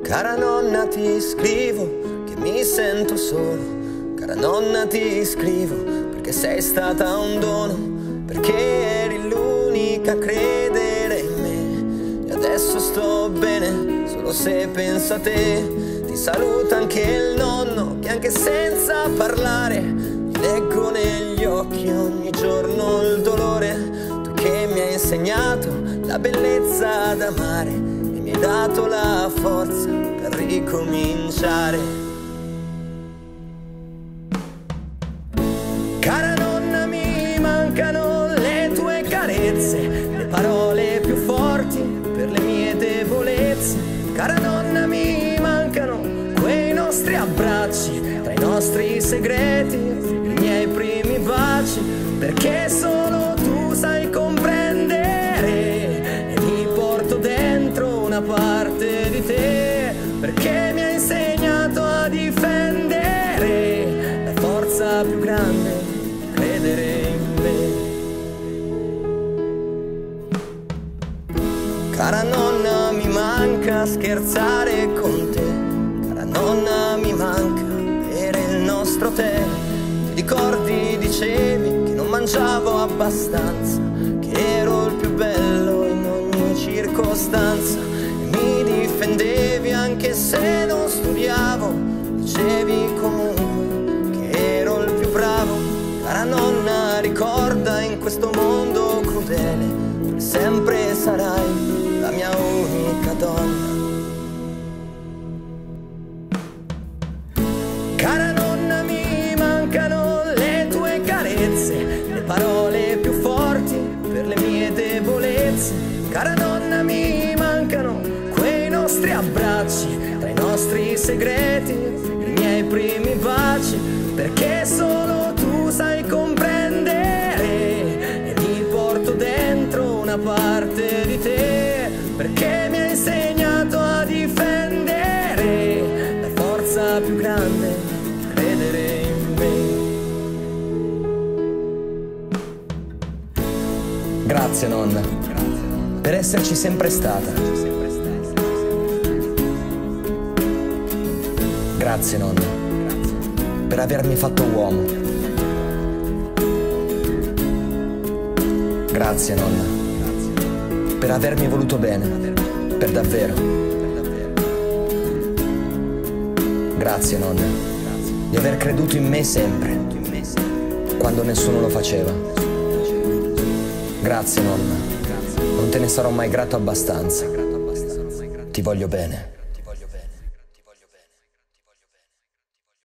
Cara nonna ti scrivo che mi sento solo. Cara nonna ti scrivo perché sei stata un dono, perché eri l'unica a credere in me. E adesso sto bene solo se penso a te. Ti saluta anche il nonno che anche senza parlare mi leggo negli occhi ogni giorno il dolore. Tu che mi hai insegnato la bellezza d'amare e mi hai dato la forza per ricominciare. Cara nonna, mi mancano le tue carezze, le parole più forti per le mie debolezze. Cara nonna, mi mancano quei nostri abbracci, tra i nostri segreti, i miei primi baci, perché solo tu sai comprendere e mi porto dentro una parte di te, perché mi hai insegnato a difendere la forza più grande, credere in me. Cara nonna, mi manca scherzare con te. Cara nonna, mi manca bere il nostro tè. Ti ricordi, dicevi che non mangiavo abbastanza, che ero il più bello in ogni circostanza, e mi difendevi anche se non studiavo. Dicevi comunque che ero il più bravo. Cara nonna, ricorda, in questo mondo crudele per sempre sarai la mia unica donna. Cara nonna, mi mancano le tue carezze, le parole più forti per le mie debolezze. Cara nonna, mi mancano quei nostri abbracci, tra i nostri segreti, i miei primi baci, perché solo tu sai comprendere e mi porto dentro una parte di te, perché mi hai insegnato a difendere la forza più grande, credere in me. Grazie nonna, per esserci sempre stata. Grazie nonna, per avermi fatto uomo. Grazie nonna, per avermi voluto bene, per davvero. Grazie nonna, di aver creduto in me sempre, quando nessuno lo faceva. Grazie nonna, non te ne sarò mai grato abbastanza. Ti voglio bene.